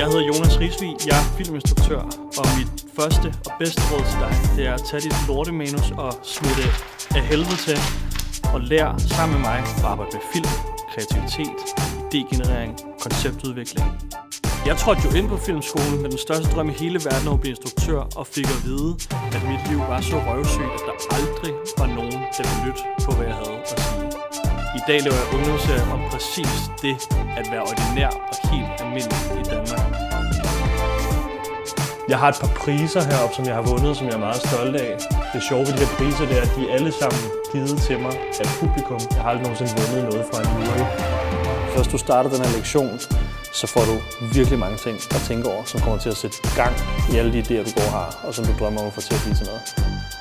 Jeg hedder Jonas Risvig, jeg er filminstruktør, og mit første og bedste råd til dig, det er at tage dit lortemanus og smide det af helvede til, og lær sammen med mig at arbejde med film, kreativitet, idégenerering, konceptudvikling. Jeg trådte jo ind på filmskolen med den største drøm i hele verden om at blive instruktør, og fik at vide, at mit liv var så røvsygt, at der aldrig var nogen, der ville lytte på, hvad jeg havde at sige. I dag laver jeg ungdomsserier om præcis det at være ordinær og helt almindelig i Danmark. Jeg har et par priser heroppe, som jeg har vundet, som jeg er meget stolt af. Det sjove ved de her priser, det er, at de er alle sammen givet til mig af publikum. Jeg har aldrig nogensinde vundet noget fra en jury. Først du starter den her lektion, så får du virkelig mange ting at tænke over, som kommer til at sætte gang i alle de idéer, du går og har, og som du drømmer om at få til at blive til noget.